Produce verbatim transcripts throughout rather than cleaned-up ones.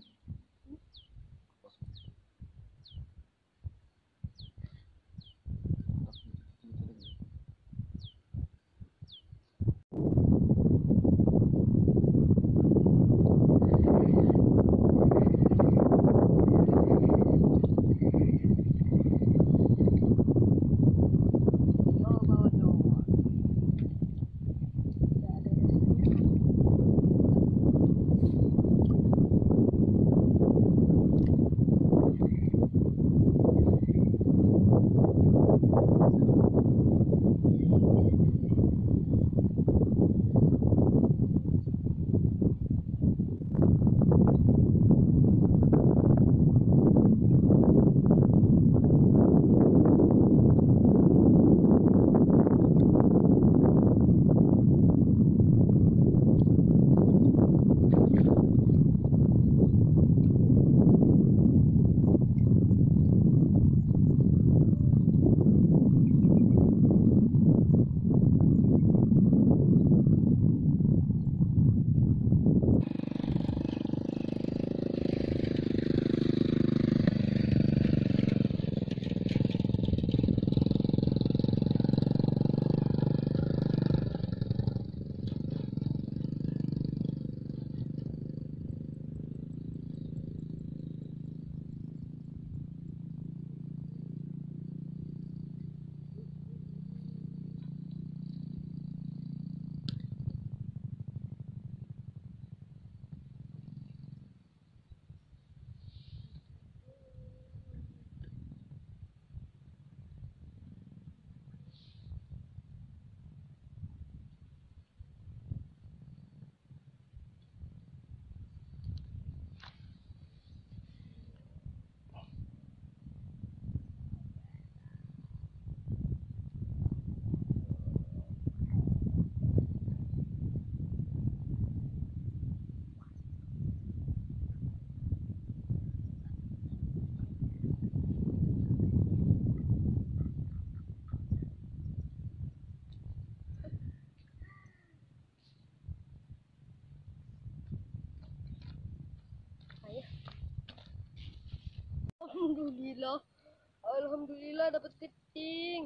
Alhamdulillah, alhamdulillah dapat keting.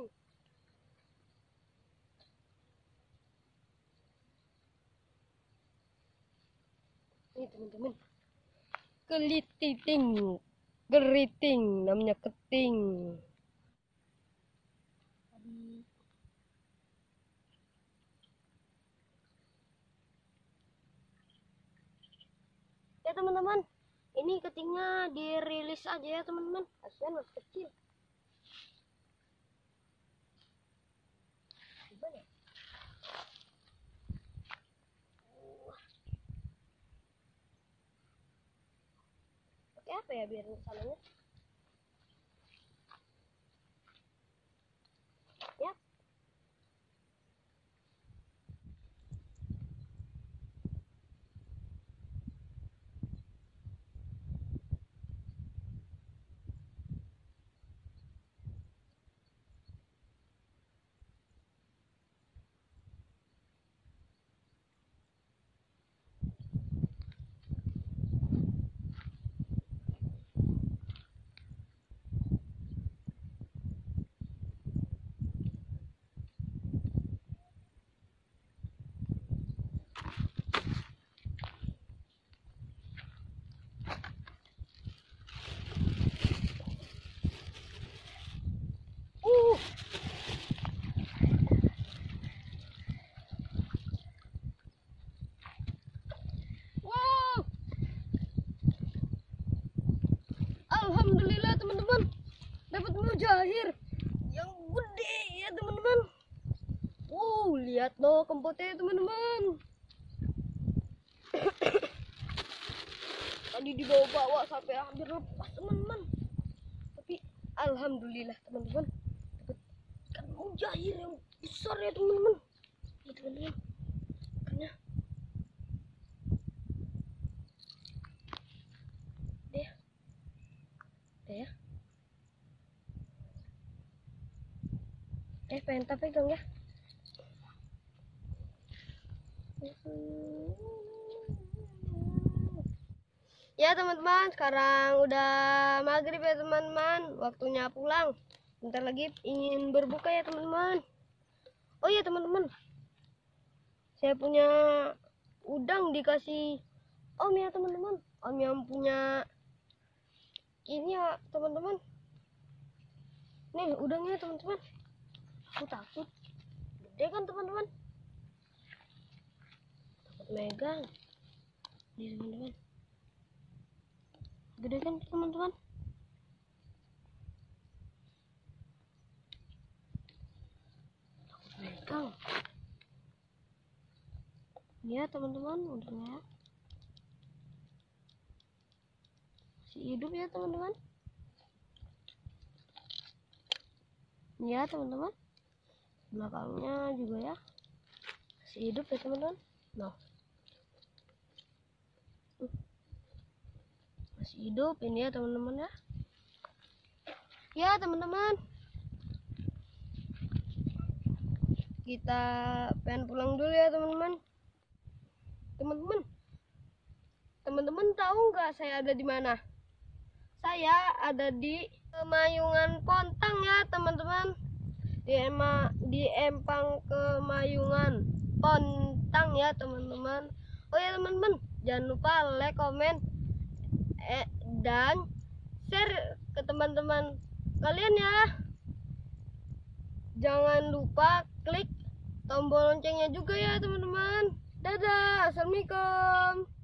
Ini teman-teman, keliting, keriting, namanya keting. Ya teman-teman, ini ketingnya dirilis aja ya teman-teman, kasihan masih kecil. Gimana? Pakai apa ya biar sananya? Ya. Uh. Wow. Alhamdulillah teman-teman, dapat mujair yang gede ya teman-teman. Wow, lihat loh kempotnya teman-teman. Tadi dibawa-bawa sampai hampir lepas teman-teman. Tapi alhamdulillah teman-teman, dapat ikan mujair yang besar ya teman-teman. Ini teman-teman, ikannya. Deh, deh ya. Eh, pengen tak pegang ya. Ya teman-teman, sekarang udah maghrib ya teman-teman, waktunya pulang. Bentar lagi ingin berbuka ya teman-teman. Oh iya teman-teman, saya punya udang dikasih om ya teman-teman. Om yang punya ini ya teman-teman. Nih udangnya teman-teman. Aku takut. Gede kan teman-teman? Takut megang. Nih teman-teman. Gede kan teman-teman? Takut megang. Ya teman-teman, udangnya masih hidup ya teman-teman. Ya teman-teman, belakangnya juga ya masih hidup ya teman-teman. Nah, masih hidup ini ya teman-teman ya. Ya teman-teman, kita pengen pulang dulu ya teman-teman. Teman-teman, teman-teman tahu nggak saya ada di mana? Saya ada di Kemayungan Pontang ya teman-teman. Di Ema, di Empang Kemayungan Pontang ya teman-teman. Oh ya teman-teman, jangan lupa like, komen, eh, dan share ke teman-teman kalian ya. Jangan lupa klik tombol loncengnya juga ya teman-teman. Dadah, assalamualaikum.